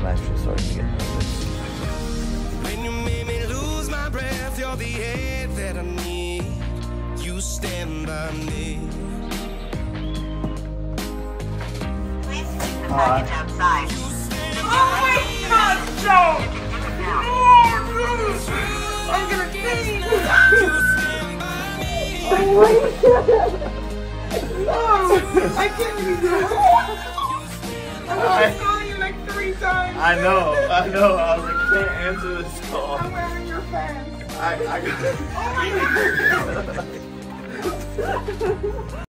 actually starting to get nervous. When you made me lose my breath, you're the air that I need. You stand by me. Please leave the package outside. Oh my God, Joe! Oh, I'm gonna sing! Oh my God! No! I can't even do it! I'm calling you like 3 times! I know. I was like, can't answer this call. I'm wearing your pants! I got. Oh my God!